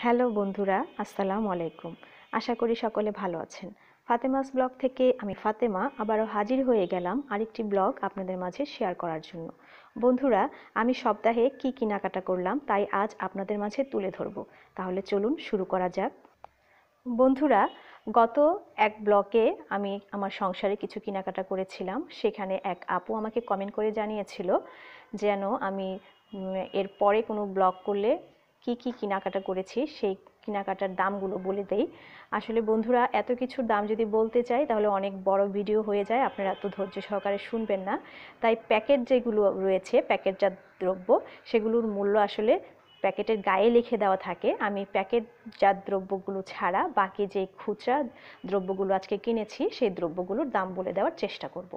Hello বন্ধুরা, আসসালামু আলাইকুম। আশা করি সকলে ভালো আছেন। ফাতেমাস ব্লগ থেকে আমি ফাতেমা আবারও হাজির হয়ে গেলাম আরেকটি ব্লগ আপনাদের মাঝে শেয়ার করার জন্য। বন্ধুরা, আমি সপ্তাহে কি কেনাকাটা করলাম তাই আজ আপনাদের মাঝে তুলে ধরব। তাহলে চলুন শুরু করা যাক। বন্ধুরা, গত এক ব্লগে আমি আমার সংসারে কিছু কেনাকাটা করেছিলাম। সেখানে এক আপু আমাকে কমেন্ট করে জানিয়েছিল যেন আমি এর পরে কোনো ব্লগ করলে কি কি কেনাকাটা করেছি সেই কেনাকাটার দামগুলো বলে দেই। আসলে বন্ধুরা, এত কিছুর দাম যদি বলতে চাই তাহলে অনেক বড় ভিডিও হয়ে যায়, আপনারা এত ধৈর্য সহকারে শুনবেন না। তাই প্যাকেট যেগুলো রয়েছে, প্যাকেটজাত দ্রব্য, সেগুলোর মূল্য আসলে প্যাকেটের গায়ে লিখে দেওয়া থাকে। আমি প্যাকেটজাত দ্রব্যগুলো ছাড়া বাকি যে খুচরা দ্রব্যগুলো আজকে কিনেছি সেই দ্রব্যগুলোর দাম বলে দেওয়ার চেষ্টা করব।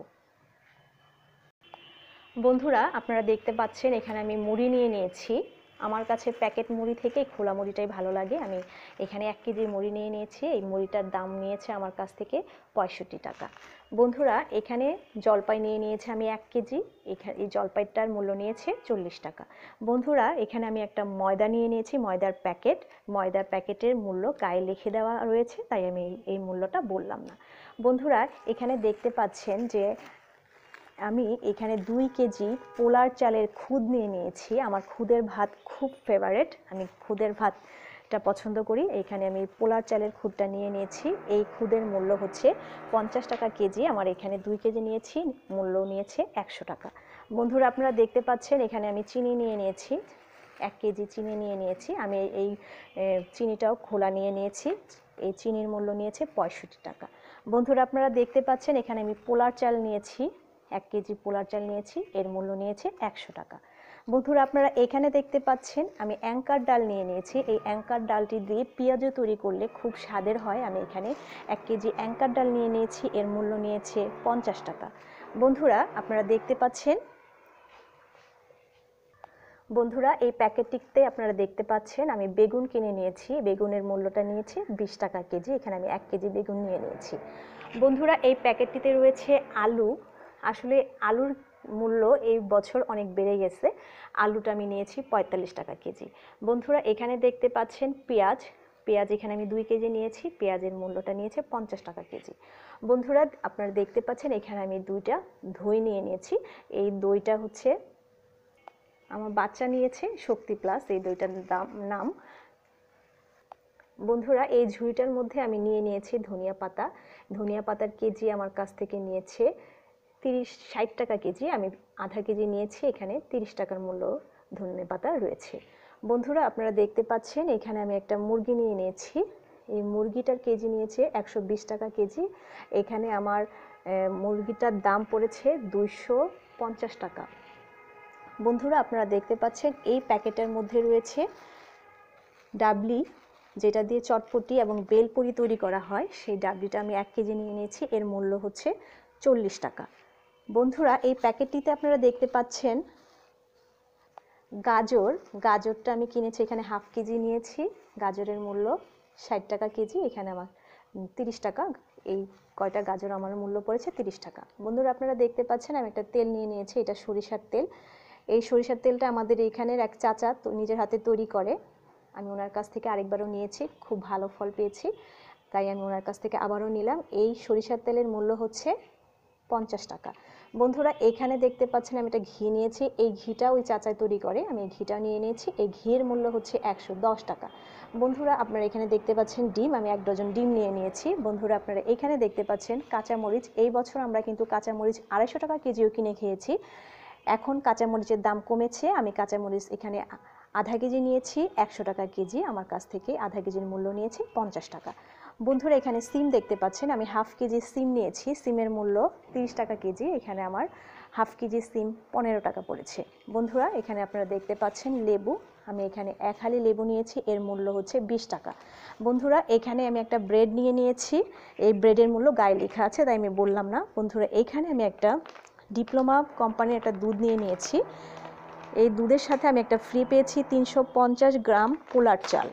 বন্ধুরা, আপনারা দেখতে পাচ্ছেন এখানে আমি মুড়ি নিয়ে নিয়েছি। আমার কাছে প্যাকেট মুড়ি থেকে খোলা মুড়িটাই ভালো লাগে। আমি এখানে 1 কেজি মুড়ি নিয়ে নিয়েছি। এই মুড়িটার দাম নিয়েছে আমার কাছ থেকে 65 টাকা। বন্ধুরা, এখানে জলপাই নিয়ে নিয়েছি আমি 1 কেজি। এই জলপাইটার মূল্য নিয়েছে 40 টাকা। বন্ধুরা, এখানে আমি একটা ময়দা নিয়ে নিয়েছি, ময়দার প্যাকেট। ময়দার প্যাকেটের মূল্য গায়ে লিখে দেওয়া রয়েছে, তাই আমি এই মূল্যটা বললাম না। বন্ধুরা, এখানে দেখতে পাচ্ছেন যে আমি এখানে 2 কেজি পোলার চালের খুদ নিয়ে নিয়েছি। আমার খুদের ভাত খুব ফেভারিট, আমি খুদের ভাতটা পছন্দ করি। এখানে আমি পোলার চালের খুদটা নিয়ে নিয়েছি। এই খুদের মূল্য হচ্ছে 50 টাকা কেজি। আমার এখানে 2 কেজি নিয়েছি, মূল্য নিয়েছে 100 টাকা। বন্ধুরা, আপনারা দেখতে পাচ্ছেন এখানে আমি চিনি নিয়ে নিয়েছি, 1 কেজি চিনি নিয়ে নিয়েছি। আমি এই চিনিটাও খোলা নিয়ে নিয়েছি। এই চিনির মূল্য নিয়েছে 65 টাকা। বন্ধুরা, আপনারা দেখতে পাচ্ছেন এখানে আমি পোলার চাল নিয়েছি, 1 কেজি পোলার চাল নিয়েছি, এর মূল্য নিয়েছে 100 টাকা। বন্ধুরা, আপনারা এখানে দেখতে পাচ্ছেন আমি অ্যাঙ্কার ডাল নিয়ে নিয়েছি। এই অ্যাঙ্কার ডালটি দিয়ে পেঁয়াজু তৈরি করলে খুব স্বাদের হয়। আমি এখানে 1 কেজি অ্যাঙ্কার ডাল নিয়ে নিয়েছি, এর মূল্য নিয়েছে 50 টাকা। বন্ধুরা, আপনারা দেখতে পাচ্ছেন এই প্যাকেটটিতে আপনারা দেখতে পাচ্ছেন আমি বেগুন কিনে নিয়েছি। বেগুনের মূল্যটা নিয়েছে 20 টাকা কেজি। এখানে আমি 1 কেজি বেগুন নিয়ে নিয়েছি। বন্ধুরা, এই প্যাকেটটিতে রয়েছে আলু। আসলে আলুর মূল্য এই বছর অনেক বেড়ে গেছে। আলুটা আমি নিয়েছি 45 টাকা কেজি। বন্ধুরা, এখানে দেখতে পাচ্ছেন পেঁয়াজ। এখানে আমি 2 কেজি নিয়েছি। পেঁয়াজের মূল্যটা নিয়েছে 50 টাকা কেজি। বন্ধুরা, আপনারা দেখতে পাচ্ছেন এখানে আমি 2টা দই নিয়ে নিয়েছি। এই দইটা হচ্ছে আমার বাচ্চা নিয়েছে, শক্তি প্লাস, এই দইটার নাম। বন্ধুরা, এই ঝুড়িটার মধ্যে আমি নিয়ে নিয়েছি ধনিয়া পাতা। ধনিয়া পাতার কেজি আমার কাছ থেকে নিয়েছে 60 টাকা কেজি। আমি আধা কেজি নিয়েছি, এখানে 30 টাকার মূল্য ধনিয়া পাতা রয়েছে। বন্ধুরা, আপনারা দেখতে পাচ্ছেন এখানে আমি একটা মুরগি নিয়ে নিয়েছি। এই মুরগিটার কেজি নিয়েছে 120 টাকা কেজি। এখানে আমার মুরগিটার দাম পড়েছে 250 টাকা। বন্ধুরা, আপনারা দেখতে পাচ্ছেন এই প্যাকেটের মধ্যে রয়েছে ডাবলি, যেটা দিয়ে চটপটি এবং বেলপুরি তৈরি করা হয়। সেই ডাবলিটা আমি 1 কেজি নিয়ে নিয়েছি, এর মূল্য হচ্ছে 40 টাকা। বন্ধুরা, এই প্যাকেটটিতে আপনারা দেখতে পাচ্ছেন গাজরটা আমি কিনেছি, এখানে হাফ কেজি নিয়েছি। গাজরের মূল্য 60 টাকা কেজি। এখানে আমার 30 টাকা, এই কয়টা গাজর আমার মূল্য পড়েছে 30 টাকা। বন্ধুরা, আপনারা দেখতে পাচ্ছেন আমি একটা তেল নিয়ে নিয়েছি, এটা সরিষার তেল। এই সরিষার তেলটা আমাদের এইখানের এক চাচা নিজের হাতে তৈরি করে। আমি ওনার কাছ থেকে আরেকবারও নিয়েছি, খুব ভালো ফল পেয়েছি, তাই আমি ওনার কাছ থেকে আবারও নিলাম। এই সরিষার তেলের মূল্য হচ্ছে 50 টাকা। বন্ধুরা, এখানে দেখতে পাচ্ছেন আমি একটা ঘি নিয়েছি। এই ঘিটা ওই চাচাই তৈরি করে, আমি এই ঘিটা নিয়ে নিয়েছি। এই ঘিয়ের মূল্য হচ্ছে 110 টাকা। বন্ধুরা, আপনারা এখানে দেখতে পাচ্ছেন ডিম, আমি 1 ডজন ডিম নিয়ে নিয়েছি। বন্ধুরা, আপনারা এখানে দেখতে পাচ্ছেন কাঁচামরিচ। এই বছর আমরা কিন্তু কাঁচামরিচ 250 টাকা কেজিও কিনে খেয়েছি। এখন কাঁচামরিচের দাম কমেছে। আমি কাঁচামরিচ এখানে আধা কেজি নিয়েছি, 100 টাকা কেজি। আমার কাছ থেকে আধা কেজির মূল্য নিয়েছে 50 টাকা। বন্ধুরা, এখানে সিম দেখতে পাচ্ছেন, আমি হাফ কেজি সিম নিয়েছি। সিমের মূল্য 30 টাকা কেজি। এখানে আমার হাফ কেজি সিম 15 টাকা পড়েছে। বন্ধুরা, এখানে আপনারা দেখতে পাচ্ছেন লেবু। আমি এখানে 1 হালি লেবু নিয়েছি, এর মূল্য হচ্ছে 20 টাকা। বন্ধুরা, এখানে আমি একটা ব্রেড নিয়ে নিয়েছি। এই ব্রেডের মূল্য গায়ে লেখা আছে, তাই আমি বললাম না। বন্ধুরা, এখানে আমি একটা ডিপ্লোমা কোম্পানির একটা দুধ নিয়ে নিয়েছি। এই দুধের সাথে আমি একটা ফ্রি পেয়েছি 350 গ্রাম পোলার চাল।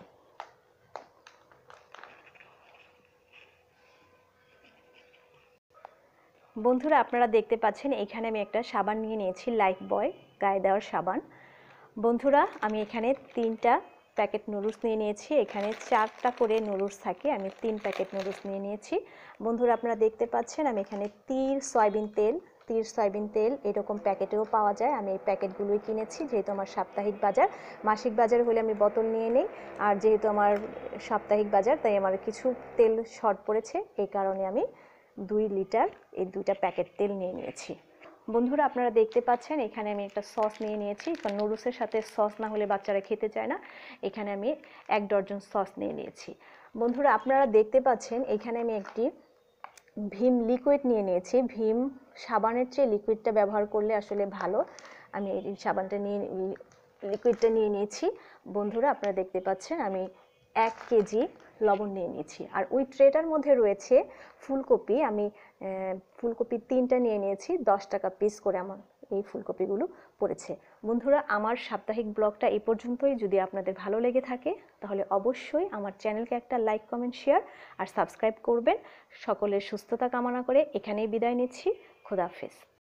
বন্ধুরা, আপনারা দেখতে পাচ্ছেন এখানে আমি একটা সাবান নিয়ে নিয়েছি, লাইফবয় গায়ে দেওয়ার সাবান। বন্ধুরা, আমি এখানে 3টা প্যাকেট নুডলস নিয়ে নিয়েছি। এখানে 4টা করে নুডলস থাকে, আমি 3 প্যাকেট নুডলস নিয়ে নিয়েছি। বন্ধুরা আপনারা দেখতে পাচ্ছেন আমি এখানে তীর সয়াবিন তেল এরকম প্যাকেটেও পাওয়া যায়। আমি এই প্যাকেটগুলোই কিনেছি, যেহেতু আমার সাপ্তাহিক বাজার। মাসিক বাজার হলে আমি বোতল নিয়ে নিই, আর যেহেতু আমার সাপ্তাহিক বাজার তাই আমার কিছু তেল শর্ট পড়েছে, এই কারণে আমি 2 লিটার এই 2টা প্যাকেট তেল নিয়ে নিয়েছি। বন্ধুরা আপনারা দেখতে পাচ্ছেন এখানে আমি একটা সস নিয়ে নিয়েছি, কারণ নুডলসের সাথে সস না হলে বাচ্চারা খেতে চায় না। এখানে আমি 1 ডজন সস নিয়ে নিয়েছি। বন্ধুরা আপনারা দেখতে পাচ্ছেন এখানে আমি একটি ভীম লিকুইড নিয়ে নিয়েছি। ভীম সাবানের চেয়ে লিকুইডটা ব্যবহার করলে আসলে ভালো। আমি এই লিকুইডটা নিয়ে নিয়েছি। বন্ধুরা আপনারা দেখতে পাচ্ছেন আমি 1 কেজি লবণ নিয়ে নিয়েছি। আর ওই ট্রেটার মধ্যে রয়েছে ফুলকপি। আমি ফুলকপি 3টা নিয়ে নিয়েছি, 10 টাকা পিস করে আমার এই ফুলকপিগুলো পড়েছে। বন্ধুরা আমার সাপ্তাহিক ব্লগটা এই পর্যন্তই। যদি আপনাদের ভালো লেগে থাকে তাহলে অবশ্যই আমার চ্যানেলকে একটা লাইক, কমেন্ট, শেয়ার আর সাবস্ক্রাইব করবেন। সকলের সুস্থতা কামনা করে এখানেই বিদায় নিচ্ছি। খোদা হাফেজ।